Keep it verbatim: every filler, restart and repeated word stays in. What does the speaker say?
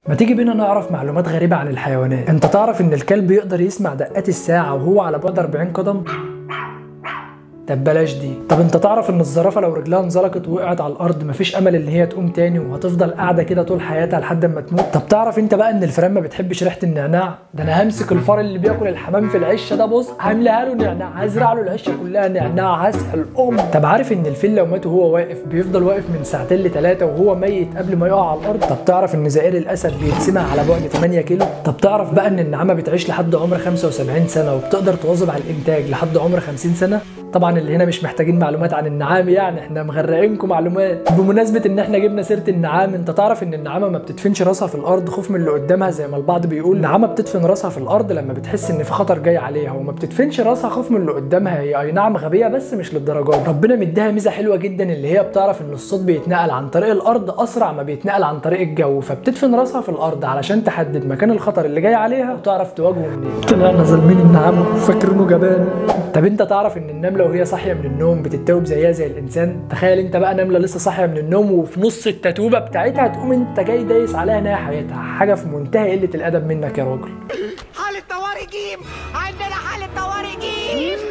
ما تيجي بينا نعرف معلومات غريبة عن الحيوانات. انت تعرف ان الكلب يقدر يسمع دقات الساعة وهو على بعد أربعين قدم؟ طب بلاش دي. طب انت تعرف ان الزرافه لو رجلها انزلقت ووقعت على الارض مفيش امل ان هي تقوم تاني وهتفضل قاعده كده طول حياتها لحد ما تموت؟ طب تعرف انت بقى ان الفئران ما بتحبش ريحه النعناع؟ ده انا همسك الفار اللي بياكل الحمام في العشه ده، بص هملاها له نعناع، هزرع له العشه كلها نعناع، هسحل ام. طب عارف ان الفيل لو مات وهو واقف بيفضل واقف من ساعتين لثلاثه وهو ميت قبل ما يقع على الارض؟ طب تعرف ان زئير الاسد بيتسمع على بعد ثمانية كيلو؟ طب تعرف بقى ان النعامه بتعيش لحد عمر خمسة وسبعين سنه وبتقدر تواظب على الانتاج لحد عمر خمسين سنه؟ طبعا اللي هنا مش محتاجين معلومات عن النعام، يعني احنا مغرقينكم معلومات. بمناسبه ان احنا جبنا سيره النعام، انت تعرف ان النعامه ما بتدفنش راسها في الارض خوف من اللي قدامها زي ما البعض بيقول؟ النعامه بتدفن راسها في الارض لما بتحس ان في خطر جاي عليها، وما بتدفنش راسها خوف من اللي قدامها. هي اي نعم غبيه بس مش للدرجه دي. ربنا مديها ميزه حلوه جدا اللي هي بتعرف ان الصوت بيتنقل عن طريق الارض اسرع ما بيتنقل عن طريق الجو، فبتدفن راسها في الارض علشان تحدد مكان الخطر اللي جاي عليها وتعرف تواجهه منين. طلعنا ظالمين النعامه وفاكرينه جبان. طب انت تعرف ان النمله وهي صاحيه من النوم بتتوب زيها زي الانسان؟ تخيل انت بقى نمله لسه صاحيه من النوم وفي نص التتوبه بتاعتها تقوم انت جاي دايس عليها نهايه حياتها. حاجه في منتهى قله الادب منك يا راجل. حاله طوارئ جيم، عندنا حاله طوارئ جيم.